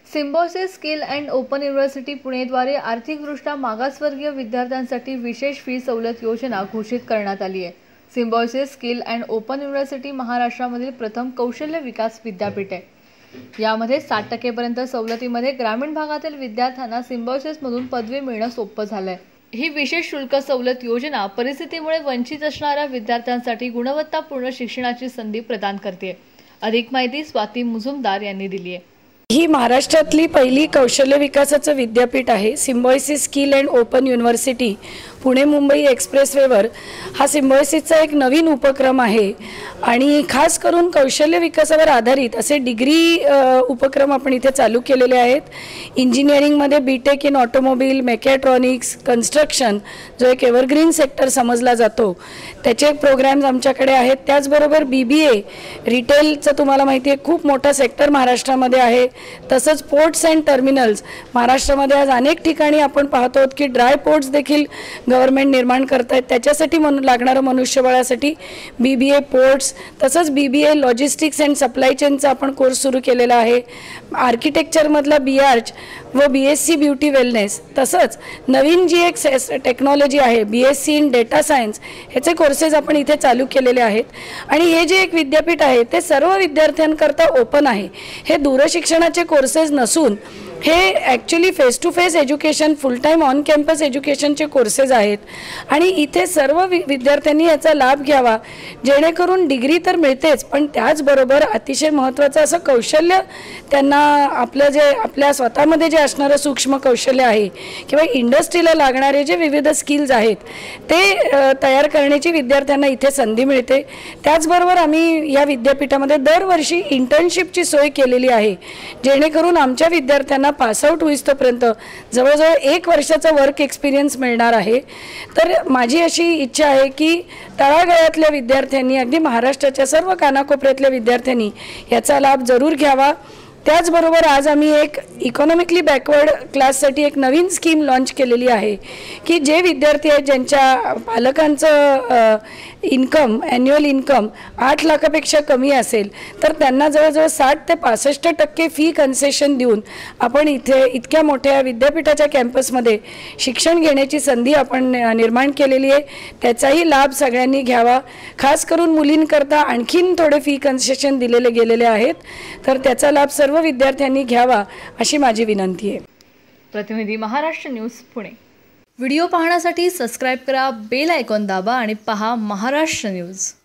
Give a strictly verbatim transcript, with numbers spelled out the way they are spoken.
Symbiosis Skill and Open University पुणेद्वारे आर्थिकदृष्ट्या मागासवर्गीय विद्यार्थ्यांसाठी विशेष फी सवलत योजना घोषित करण्यात आली आहे। Symbiosis Skill and Open University महाराष्ट्रामधील प्रथम कौशल्य विकास विद्यापीठ आहे। यामध्ये साठ टक्के पर्यंत सवलतीमध्ये ग्रामीण भागातील विद्यार्थ्यांना सिम्बायोसिसमधून पदवी मिळणं सोपं झालंय। ही विशेष शुल्क सवलत योजना परिस्थितीमुळे वंचित असणाऱ्या विद्यार्थ्यांसाठी गुणवत्तापूर्ण शिक्षणाची संधी प्रदान करते। अधिक माहिती स्वाती मुजुमदार यांनी दिली आहे। ही महाराष्ट्रातली पहिली कौशल्य विकासाचं विद्यापीठ आहे। Symbiosis Skill and Open University Pune Mumbai एक्सप्रेसवेवर हा सिम्बायोसिसचा एक नवीन उपक्रम आहे आणि खास करून कौशल्य विकासावर आधारित असे डिग्री उपक्रम आपण इथे चालू केलेले आहेत। इंजिनिअरिंगमध्ये B tech in automobile, mechatronics, construction जो एक एव्हरग्रीन सेक्टर समजला जातो त्याचे प्रोग्राम्स आमच्याकडे आहेत। त्याचबरोबर बी बी ए रिटेलचं तुम्हाला माहिती आहे खूप मोठा सेक्टर महाराष्ट्रामध्ये आहे। तसंच पोर्ट्स अँड टर्मिनल्स महाराष्ट्रामध्ये आज अनेक ठिकाणी आपण पाहतो की ड्राय पोर्ट्स देखील गव्हर्नमेंट निर्माण करत आहेत। त्याच्यासाठी म्हणून लागणारं मनुष्यबळासाठी बी बी ए पोर्ट्स तसंच B B A logistics and supply चेनचा आपण कोर्स सुरू केलेला आहे। आर्किटेक्चरमधला बी आर्च व B S C beauty wellness तसंच नवीन जी एक टेक्नॉलॉजी आहे B S C in data science ह्याचे कोर्सेस आपण इथे चालू केलेले आहेत। आणि हे जे एक विद्यापीठ आहे ते सर्व विद्यार्थ्यांकरता ओपन आहे। हे दूरशिक्षणाचे कोर्सेस नसून हे actually face to face education full time on campus एज्युकेशनचे कोर्सेस आहेत आणि इथे सर्व वि विद्यार्थ्यांनी याचा लाभ घ्यावा जेणेकरून डिग्री तर मिळतेच पण त्याचबरोबर अतिशय महत्त्वाचं असं कौशल्य त्यांना आपलं जे आपल्या स्वतःमध्ये जे असणारं सूक्ष्म कौशल्य आहे किंवा इंडस्ट्रीला लागणारे जे विविध स्किल्स आहेत ते तयार करण्याची विद्यार्थ्यांना इथे संधी मिळते। त्याचबरोबर आम्ही या विद्यापीठामध्ये दरवर्षी इंटर्नशिपची सोय केलेली आहे जेणेकरून आमच्या विद्यार्थ्यांना पासआउट होईस्तोपर्यंत जवळजवळ एक वर्षाचा वर्क एक्सपिरियन्स मिळणार आहे। तर माझी अशी इच्छा आहे की तळागाळातल्या विद्यार्थ्यांनी अगदी महाराष्ट्राच्या सर्व कानाकोपऱ्यातल्या विद्यार्थ्यांनी याचा लाभ जरूर घ्यावा। त्याचबरोबर आज आम्ही एक इकॉनॉमिकली बॅकवर्ड क्लाससाठी एक नवीन स्कीम लॉन्च केलेली आहे की जे विद्यार्थी आहेत ज्यांच्या पालकांचं इन्कम ॲन्युअल इन्कम आठ लाखापेक्षा कमी असेल तर त्यांना जवळजवळ साठ ते पासष्ट टक्के फी कन्सेशन देऊन आपण इथे इतक्या मोठ्या विद्यापीठाच्या कॅम्पसमध्ये शिक्षण घेण्याची संधी आपण निर्माण केलेली आहे। त्याचाही लाभ सगळ्यांनी घ्यावा। खास करून मुलींकरता आणखीन थोडे फी कन्सेशन दिलेले गेलेले आहेत तर त्याचा लाभ सर्व विद्यार्थ्यांनी घ्यावा अशी माझी विनंती आहे। प्रतिनिधी महाराष्ट्र न्यूज पुणे। व्हिडिओ पाहण्यासाठी सबस्क्राइब करा, बेल आयकॉन दाबा आणि पहा महाराष्ट्र न्यूज।